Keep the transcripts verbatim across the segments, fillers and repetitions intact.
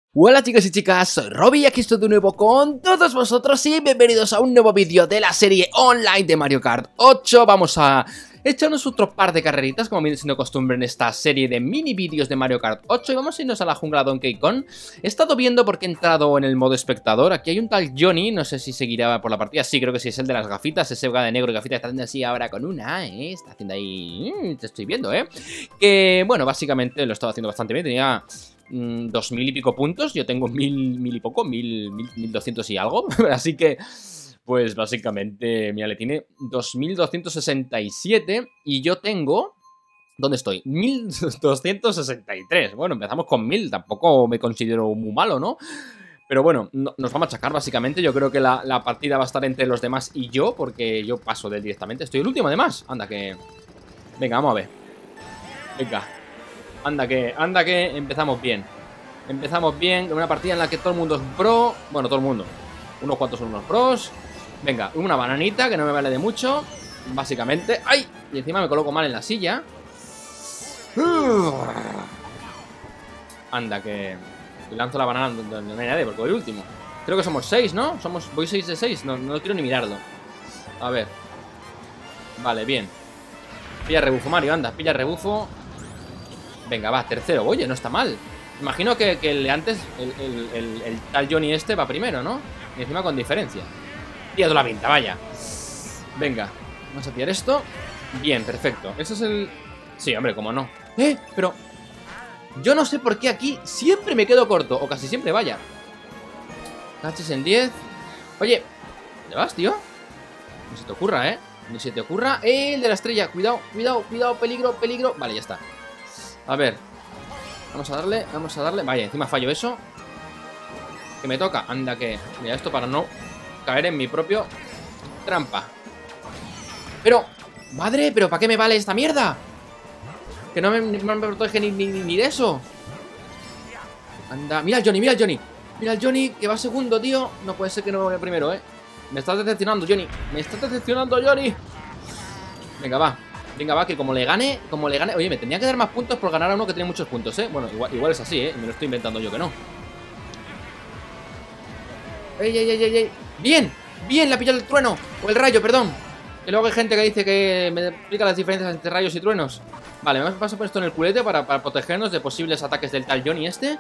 Hola chicos y chicas, soy Robbie y aquí estoy de nuevo con todos vosotros y bienvenidos a un nuevo vídeo de la serie online de Mario Kart ocho. Vamos a echarnos otro par de carreritas como viene siendo costumbre en esta serie de mini vídeos de Mario Kart ocho y vamos a irnos a la jungla Donkey Kong. He estado viendo porque he entrado en el modo espectador, aquí hay un tal Johnny, no sé si seguirá por la partida, sí creo que sí, es el de las gafitas, ese de negro y gafitas, está haciendo así ahora con una, ¿eh? Está haciendo ahí, mm, te estoy viendo, ¿eh? Que bueno, básicamente lo estaba haciendo bastante bien, tenía... dos mil y pico puntos, yo tengo mil, mil y poco, mil, mil, mil doscientos y algo, así que, pues básicamente, mira, le tiene dos mil doscientos sesenta y siete y yo tengo, ¿dónde estoy? mil doscientos sesenta y tres, bueno, empezamos con mil, tampoco me considero muy malo, ¿no? Pero bueno, no, nos va a machacar básicamente, yo creo que la, la partida va a estar entre los demás y yo, porque yo paso de él directamente, estoy el último además, anda que... Venga, vamos a ver, venga. Anda que, anda que empezamos bien. Empezamos bien en una partida en la que todo el mundo es pro. Bueno, todo el mundo, unos cuantos son unos pros. Venga, una bananita que no me vale de mucho, básicamente. ¡Ay! Y encima me coloco mal en la silla. Anda que lanzo la banana donde no hay nadie porque voy último. Creo que somos seis, ¿no? Somos, voy seis de seis, no, no quiero ni mirarlo. A ver. Vale, bien. Pilla rebufo, Mario, anda, pilla rebufo. Venga, va, tercero. Oye, no está mal. Imagino que, que el de antes, el, el, el, el tal Johnny este va primero, ¿no? Y encima con diferencia. Tía la pinta, vaya. Venga, vamos a pillar esto. Bien, perfecto. Eso es el... Sí, hombre, cómo no. Eh, pero... Yo no sé por qué aquí siempre me quedo corto. O casi siempre, vaya. Caches en diez. Oye, ¿dónde vas, tío? No se te ocurra, ¿eh? Ni se te ocurra. ¡Eh, el de la estrella! Cuidado, cuidado, cuidado, peligro, peligro. Vale, ya está. A ver, vamos a darle, vamos a darle. Vaya, encima fallo eso. Que me toca, anda que... Mira, esto para no caer en mi propio trampa. Pero, madre, pero ¿para qué me vale esta mierda? Que no me, no me protege ni, ni, ni de eso. Anda, mira el Johnny, mira el Johnny. Mira el Johnny, que va segundo, tío. No puede ser que no me vaya primero, eh. Me estás decepcionando, Johnny. Me estás decepcionando, Johnny. Venga, va. Venga, va, que como le gane, como le gane... Oye, me tenía que dar más puntos por ganar a uno que tiene muchos puntos, ¿eh? Bueno, igual, igual es así, ¿eh? Me lo estoy inventando yo que no. ¡Ey, ey, ey, ey, ey! ¡Bien! ¡Bien! Le ha pillado el trueno. O el rayo, perdón. Que luego hay gente que dice que me explica las diferencias entre rayos y truenos. Vale, vamos a pasar por esto en el culete para, para protegernos de posibles ataques del tal Johnny este.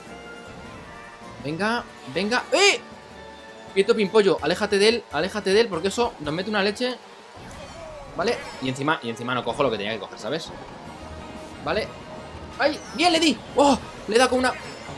Venga, venga. ¡Eh! Quieto, pimpollo. Aléjate de él, aléjate de él, porque eso nos mete una leche... Vale, y encima, y encima no cojo lo que tenía que coger, ¿sabes? Vale. ¡Ay! ¡Bien, le di! ¡Oh! Le he dado con una...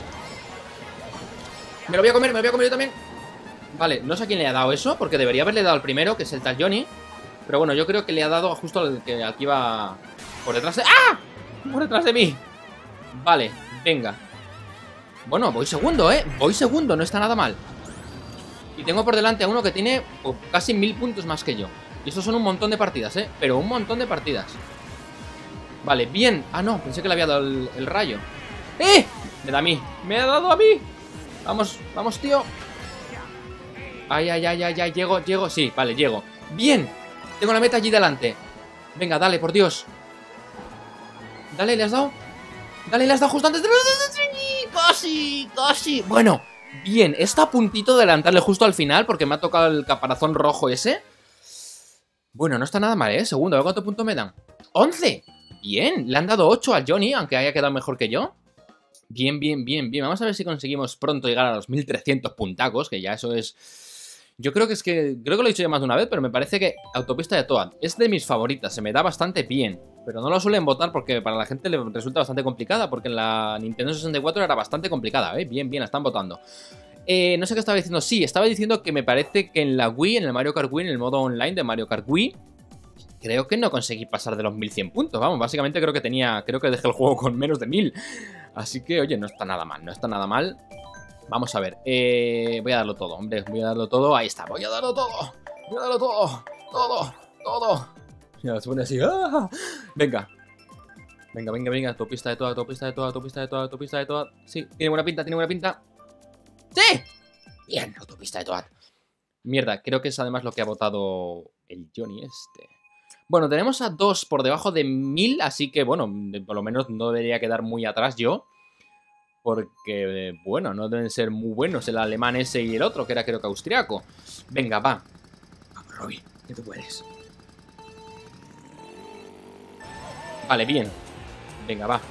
Me lo voy a comer, me lo voy a comer yo también. Vale, no sé a quién le ha dado eso, porque debería haberle dado al primero, que es el tal Johnny. Pero bueno, yo creo que le ha dado justo al que aquí va por detrás de... ¡Ah! Por detrás de mí. Vale, venga. Bueno, voy segundo, ¿eh? Voy segundo, no está nada mal. Y tengo por delante a uno que tiene oh, casi mil puntos más que yo. Y eso son un montón de partidas, ¿eh? Pero un montón de partidas. Vale, bien. Ah, no, pensé que le había dado el, el rayo. ¡Eh! Me da a mí. Me ha dado a mí. Vamos, vamos, tío. Ay, ay, ay, ay, ay. Llego, llego. Sí, vale, llego. Bien. Tengo la meta allí delante. Venga, dale, por Dios. Dale, ¿le has dado? Dale, le has dado justo antes de... Casi, casi. Bueno, bien. Está a puntito de adelantarle justo al final porque me ha tocado el caparazón rojo ese. Bueno, no está nada mal, ¿eh? Segundo, a ver cuántos puntos me dan. ¡once! Bien, le han dado ocho a Johnny, aunque haya quedado mejor que yo. Bien, bien, bien, bien. Vamos a ver si conseguimos pronto llegar a los mil trescientos puntacos, que ya eso es... Yo creo que es que... Creo que lo he dicho ya más de una vez, pero me parece que Autopista de Toad es de mis favoritas. Se me da bastante bien. Pero no lo suelen votar porque para la gente le resulta bastante complicada, porque en la Nintendo sesenta y cuatro era bastante complicada, ¿eh? Bien, bien, la están votando. Eh, no sé qué estaba diciendo. Sí, estaba diciendo que me parece que en la Wii, en el Mario Kart Wii, en el modo online de Mario Kart Wii, creo que no conseguí pasar de los mil cien puntos. Vamos, básicamente creo que tenía... Creo que dejé el juego con menos de mil. Así que, oye, no está nada mal, no está nada mal. Vamos a ver. Eh, voy a darlo todo, hombre. Voy a darlo todo. Ahí está, voy a darlo todo. Voy a darlo todo. Todo, todo. Mira, se pone así. ¡Ah! Venga. Venga, venga, venga. Autopista de toda, autopista de toda, autopista de toda, autopista de toda. Sí, tiene buena pinta, tiene buena pinta. ¡Sí! Bien, autopista de Toad. Mierda, creo que es además lo que ha votado el Johnny este. Bueno, tenemos a dos por debajo de mil, así que bueno, por lo menos no debería quedar muy atrás yo. Porque, eh, bueno, no deben ser muy buenos el alemán ese y el otro, que era creo que austriaco. Venga, va. Vamos, Robby, que tú puedes. Vale, bien. Venga, va.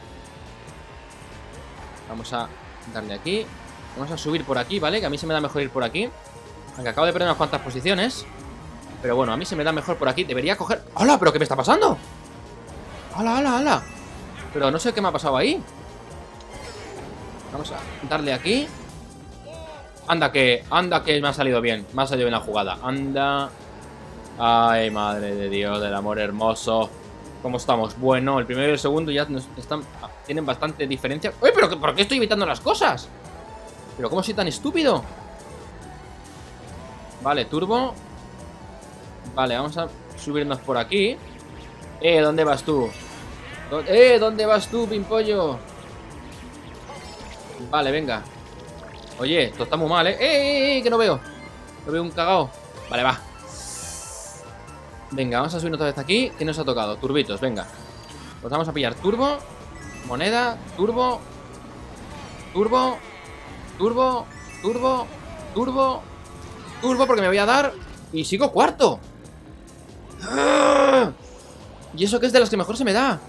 Vamos a darle aquí. Vamos a subir por aquí, ¿vale? Que a mí se me da mejor ir por aquí. Aunque acabo de perder unas cuantas posiciones. Pero bueno, a mí se me da mejor por aquí. Debería coger... ¡Hala! ¿Pero qué me está pasando? ¡Hala, hala, hala! Pero no sé qué me ha pasado ahí. Vamos a darle aquí. Anda que... Anda que me ha salido bien. Me ha salido bien la jugada. Anda. Ay, madre de Dios, del amor hermoso. ¿Cómo estamos? Bueno, el primero y el segundo ya nos están... Tienen bastante diferencia. ¡Uy, pero por qué estoy evitando las cosas! ¿Pero cómo soy tan estúpido? Vale, turbo. Vale, vamos a subirnos por aquí. Eh, ¿dónde vas tú? Eh, ¿dónde vas tú, pimpollo? Vale, venga. Oye, esto está muy mal, ¿eh? ¡Eh, eh, eh! Que no veo. No veo un cagao. Vale, va. Venga, vamos a subirnos otra vez aquí. ¿Qué nos ha tocado? Turbitos, venga. Pues vamos a pillar turbo. Moneda, turbo. Turbo. Turbo. Turbo. Turbo. Turbo porque me voy a dar. Y sigo cuarto. ¡Ah! Y eso que es de las que mejor se me da.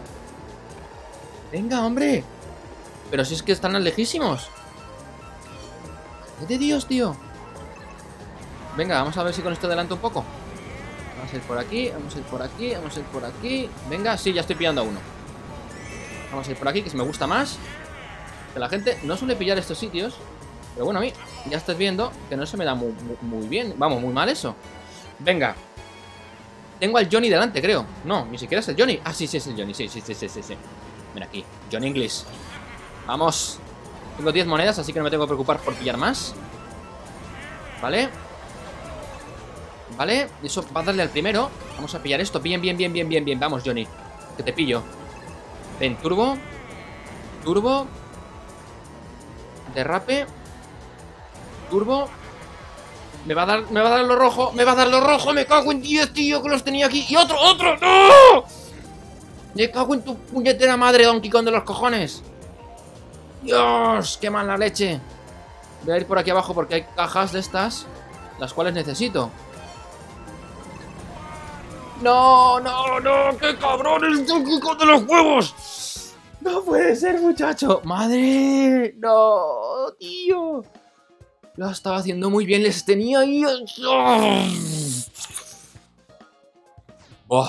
Venga, hombre. Pero si es que están lejísimos. ¡Qué de Dios, tío! Venga, vamos a ver si con esto adelanto un poco. Vamos a ir por aquí, vamos a ir por aquí, vamos a ir por aquí. Venga, sí, ya estoy pillando a uno. Vamos a ir por aquí, que se me gusta más. Que la gente no suele pillar estos sitios. Pero bueno, a mí ya estás viendo que no se me da muy, muy, muy bien. Vamos, muy mal eso. Venga. Tengo al Johnny delante, creo. No, ni siquiera es el Johnny. Ah, sí, sí, es el Johnny. Sí, sí, sí, sí, sí, sí. Ven aquí, Johnny English. Vamos. Tengo diez monedas, así que no me tengo que preocupar por pillar más. Vale. Vale, eso va a darle al primero. Vamos a pillar esto, bien, bien, bien, bien, bien, bien. Vamos, Johnny, que te pillo. Ven, turbo. Turbo. Derrape. Turbo. Me va a dar, me va a dar lo rojo. Me va a dar lo rojo, me cago en diez, tío, que los tenía aquí. Y otro, otro, ¡no! Me cago en tu puñetera madre, Donkey Kong de los cojones. Dios, qué mala leche. Voy a ir por aquí abajo porque hay cajas de estas, las cuales necesito. No, no, no, qué cabrón el Donkey Kong de los huevos. No puede ser, muchacho. Madre, no, tío. Lo estaba haciendo muy bien, les tenía ahí. Oh.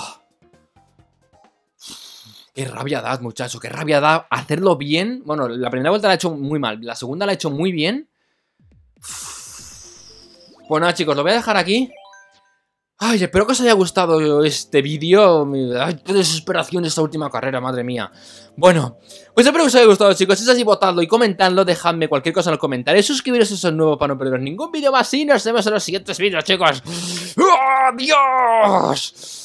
Qué rabia da, muchacho, qué rabia da hacerlo bien. Bueno, la primera vuelta la he hecho muy mal, la segunda la he hecho muy bien. Pues nada, chicos, lo voy a dejar aquí. Ay, espero que os haya gustado este vídeo. Ay, qué desesperación esta última carrera, madre mía. Bueno, pues espero que os haya gustado, chicos. Si es así, votadlo y comentadlo. Dejadme cualquier cosa en los comentarios. Suscribiros si sois nuevos para no perderos ningún vídeo más. Y nos vemos en los siguientes vídeos, chicos. ¡Adiós!